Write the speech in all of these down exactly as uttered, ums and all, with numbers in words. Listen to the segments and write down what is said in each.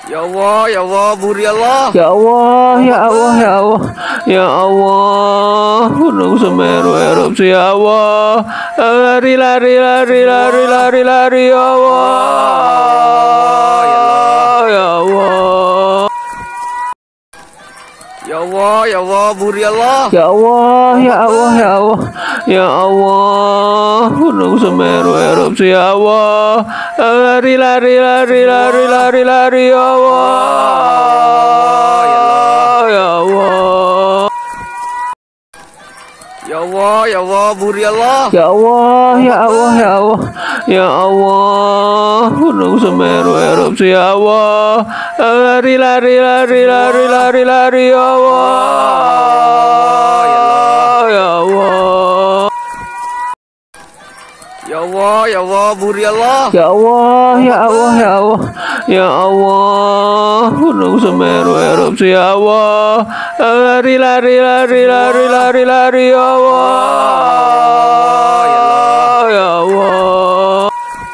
Ya Allah, ya Allah, buri Allah. Ya Allah, ya Allah, ya Allah, ya Allah, Gunung Semeru erupsi ya Allah, lari lari lari lari lari lari ya Allah, ya Allah, ya Allah, ya Allah, buri Allah. Ya Allah, ya Allah, ya Allah, ya Allah, Gunung Semeru erupsi ya Allah, lari lari lari lari lari lari ya Allah, ya Allah, ya Allah, ya Allah, buri Allah. Ya Allah, ya Allah, ya Allah, ya Allah, Gunung Semeru erupsi ya Allah, lari lari lari lari lari lari ya Allah, ya Allah, ya Allah, ya Allah, buri Allah. Ya Allah, ya Allah, ya Allah, ya Allah, Gunung Semeru erupsi ya Allah, lari lari lari lari lari lari ya Allah, ya Allah,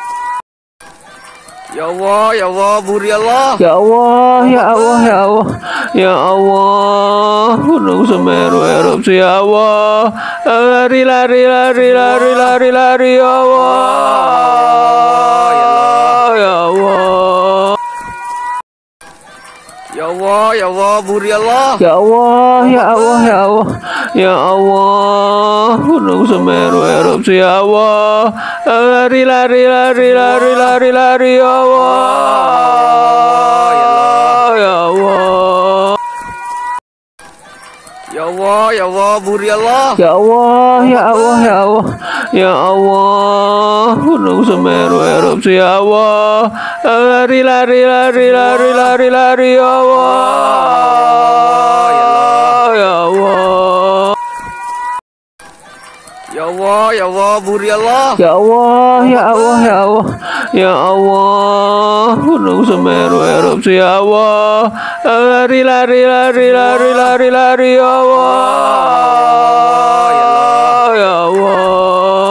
ya Allah, ya Allah, buri Allah. Ya Allah, ya Allah, ya Allah, ya Allah, Gunung Semeru erupsi ya Allah, lari lari lari lari lari lari ya Allah, ya Allah, ya Allah, ya Allah, buri Allah. Ya Allah, ya Allah, ya Allah, ya Allah, Gunung Semeru erupsi ya Allah, lari lari lari lari lari lari ya Allah, ya Allah, ya Allah, ya Allah, buri Allah. Ya Allah, ya Allah, ya Allah, ya Allah, Gunung Semeru erupsi ya Allah, lari lari lari lari lari lari ya Allah, ya Allah, ya Allah, ya Allah, buri Allah. Ya Allah, ya Allah, ya Allah, ya Allah, Gunung Semeru erupsi ya Allah, lari lari lari lari lari lari ya Allah, ya Allah,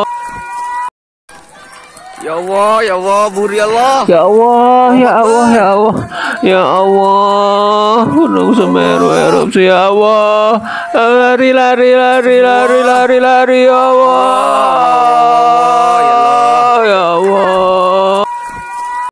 ya Allah, ya Allah, buri Allah. Ya Allah, ya Allah, ya Allah, ya Allah, Gunung Semeru erupsi ya Allah, lari lari lari lari lari lari ya Allah.